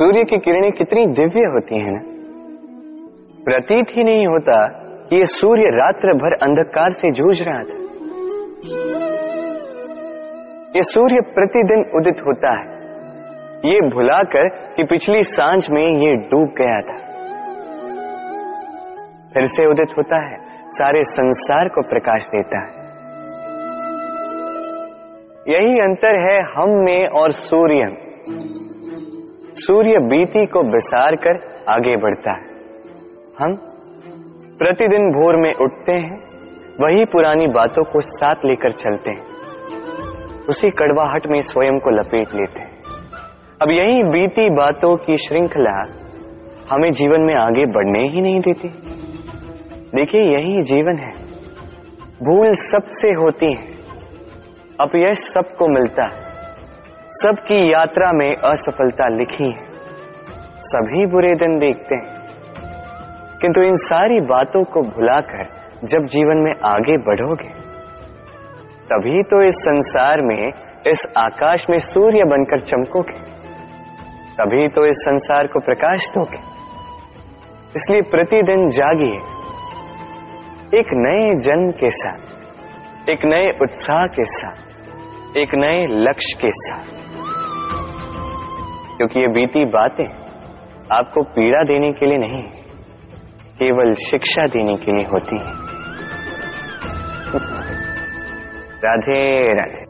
सूर्य की किरणें कितनी दिव्य होती हैं ना। प्रतीत ही नहीं होता कि ये सूर्य रात्र भर अंधकार से जूझ रहा था। ये सूर्य प्रतिदिन उदित होता है, ये भुलाकर कि पिछली सांझ में ये डूब गया था, फिर से उदित होता है, सारे संसार को प्रकाश देता है। यही अंतर है हम में और सूर्य में। सूर्य बीती को बिसार कर आगे बढ़ता है, हम प्रतिदिन भोर में उठते हैं, वही पुरानी बातों को साथ लेकर चलते हैं, उसी कड़वाहट में स्वयं को लपेट लेते हैं। अब यही बीती बातों की श्रृंखला हमें जीवन में आगे बढ़ने ही नहीं देती। देखिए, यही जीवन है। भूल सबसे होती है, अपयश सबको मिलता है, सबकी यात्रा में असफलता लिखी है, सभी बुरे दिन देखते हैं। किंतु इन सारी बातों को भुलाकर जब जीवन में आगे बढ़ोगे, तभी तो इस संसार में, इस आकाश में सूर्य बनकर चमकोगे, तभी तो इस संसार को प्रकाश दोगे। इसलिए प्रतिदिन जागिए, एक नए जन्म के साथ, एक नए उत्साह के साथ, एक नए लक्ष्य के साथ, क्योंकि ये बीती बातें आपको पीड़ा देने के लिए नहीं, केवल शिक्षा देने के लिए होती है। राधे राधे।